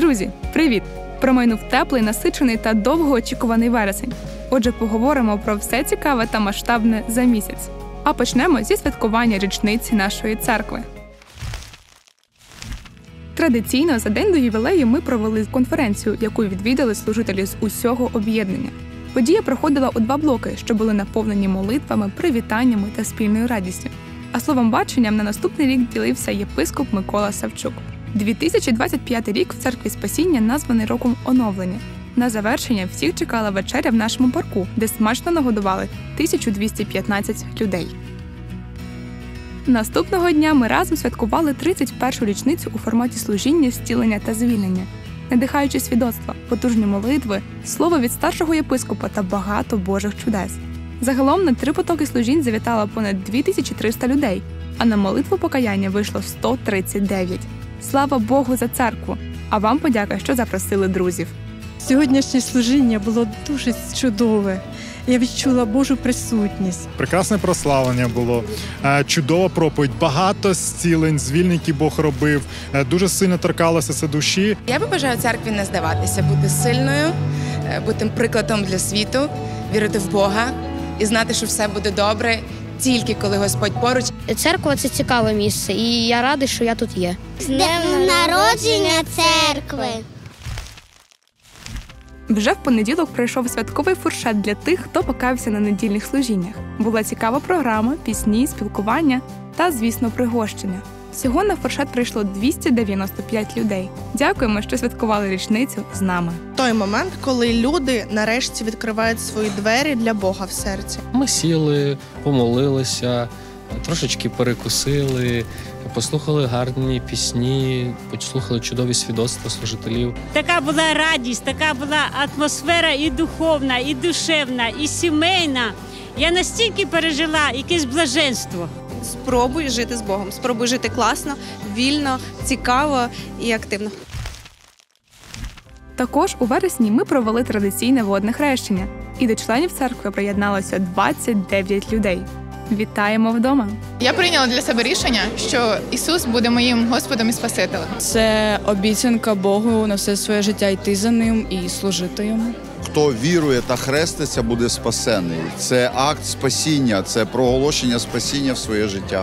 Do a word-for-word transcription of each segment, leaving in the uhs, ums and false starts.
Друзі, привіт! Промайнув теплий, насичений та довгоочікуваний вересень. Отже, поговоримо про все цікаве та масштабне за місяць. А почнемо зі святкування річниці нашої церкви. Традиційно за день до ювілею ми провели конференцію, яку відвідали служителі з усього об'єднання. Подія проходила у два блоки, що були наповнені молитвами, привітаннями та спільною радістю. А словом баченням на наступний рік ділився єпископ Микола Савчук. дві тисячі двадцять п'ятий рік в Церкві Спасіння названий роком оновлення. На завершення всіх чекала вечеря в нашому парку, де смачно нагодували тисячу двісті п'ятнадцять людей. Наступного дня ми разом святкували тридцять першу річницю у форматі служіння, зцілення та звільнення. Надихаючи свідоцтва, потужні молитви, слово від старшого єпископа та багато Божих чудес. Загалом на три потоки служінь завітало понад дві тисячі триста людей, а на молитву покаяння вийшло сто тридцять дев'ять. Слава Богу за церкву! А вам подяка, що запросили друзів. Сьогоднішнє служіння було дуже чудове. Я відчула Божу присутність. Прекрасне прославлення було, чудова проповідь, багато зцілень, звільнень, які Бог робив, дуже сильно торкалося це душі. Я побажаю церкві не здаватися, бути сильною, бути прикладом для світу, вірити в Бога і знати, що все буде добре, тільки коли Господь поруч. Церква – це цікаве місце, і я радий, що я тут є. З днем народження церкви! Вже в понеділок пройшов святковий фуршет для тих, хто покаявся на недільних служіннях. Була цікава програма, пісні, спілкування та, звісно, пригощення. Всього на фуршет прийшло двісті дев'яносто п'ять людей. Дякуємо, що святкували річницю з нами. Той момент, коли люди нарешті відкривають свої двері для Бога в серці. Ми сіли, помолилися, трошечки перекусили, послухали гарні пісні, послухали чудові свідоцтва служителів. Така була радість, така була атмосфера і духовна, і душевна, і сімейна. Я настільки пережила якесь блаженство. Спробуй жити з Богом, спробуй жити класно, вільно, цікаво і активно. Також у вересні ми провели традиційне водне хрещення, і до членів церкви приєдналося двадцять дев'ять людей. Вітаємо вдома! Я прийняла для себе рішення, що Ісус буде моїм Господом і Спасителем. Це обіцянка Богу на все своє життя йти за Ним і служити Йому. Хто вірує та хреститься, буде спасений. Це акт спасіння, це проголошення спасіння в своє життя.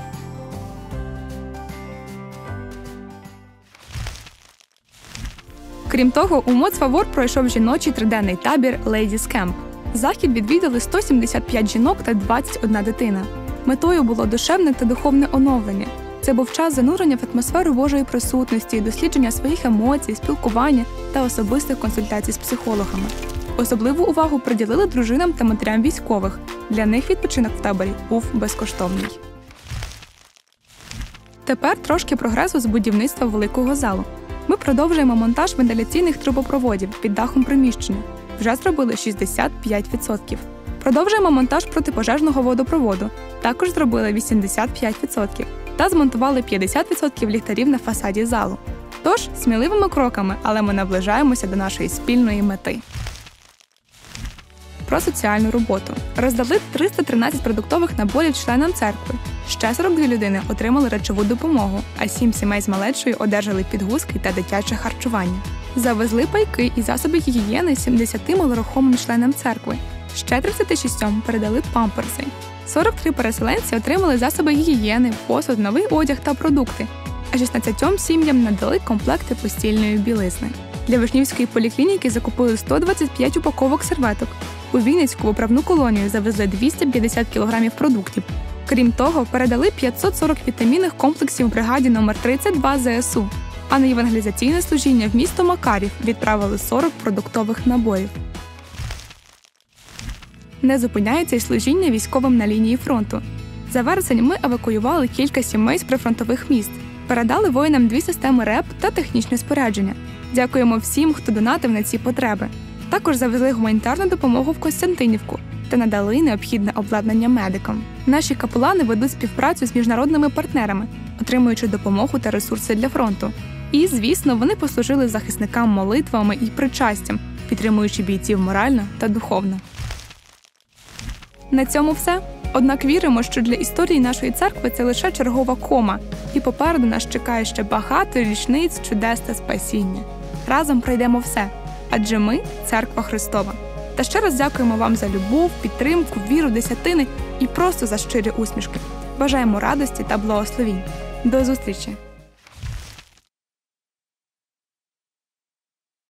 Крім того, у Моцфавор пройшов жіночий триденний табір Ladies Camp. Захід відвідали сто сімдесят п'ять жінок та двадцять одна дитина. Метою було душевне та духовне оновлення. Це був час занурення в атмосферу Божої присутності, дослідження своїх емоцій, спілкування та особистих консультацій з психологами. Особливу увагу приділили дружинам та матерям військових. Для них відпочинок в таборі був безкоштовний. Тепер трошки прогресу з будівництва великого залу. Ми продовжуємо монтаж вентиляційних трубопроводів під дахом приміщення. Вже зробили шістдесят п'ять відсотків. Продовжуємо монтаж протипожежного водопроводу. Також зробили вісімдесят п'ять відсотків. Та змонтували п'ятдесят відсотків ліхтарів на фасаді залу. Тож, сміливими кроками, але ми наближаємося до нашої спільної мети. Про соціальну роботу. Роздали триста тринадцять продуктових наборів членам церкви. Ще сорок дві людини отримали речову допомогу, а сім сімей з малечою одержали підгузки та дитяче харчування. Завезли пайки і засоби гігієни сімдесяти малорухомим членам церкви. Ще тридцяти шістьом передали памперси. сорок три переселенці отримали засоби гігієни, посуд, новий одяг та продукти. А шістнадцятьом сім'ям надали комплекти постільної білизни. Для Вишнівської поліклініки закупили сто двадцять п'ять упаковок серветок. У Вінницьку виправну колонію завезли двісті п'ятдесят кілограмів продуктів. Крім того, передали п'ятсот сорок вітамінних комплексів бригаді номер тридцять два ЗСУ. А на євангелізаційне служіння в місто Макарів відправили сорок продуктових наборів. Не зупиняється й служіння військовим на лінії фронту. За вересень ми евакуювали кілька сімей з прифронтових міст. Передали воїнам дві системи РЕП та технічне спорядження. Дякуємо всім, хто донатив на ці потреби. Також завезли гуманітарну допомогу в Костянтинівку та надали необхідне обладнання медикам. Наші капелани ведуть співпрацю з міжнародними партнерами, отримуючи допомогу та ресурси для фронту. І, звісно, вони послужили захисникам молитвами і причастям, підтримуючи бійців морально та духовно. На цьому все. Однак віримо, що для історії нашої церкви це лише чергова кома, і попереду нас чекає ще багато річниць, чудес та спасіння. разом пройдемо все, адже ми – Церква Христова. Та ще раз дякуємо вам за любов, підтримку, віру, десятини і просто за щирі усмішки. Бажаємо радості та благословінь. До зустрічі!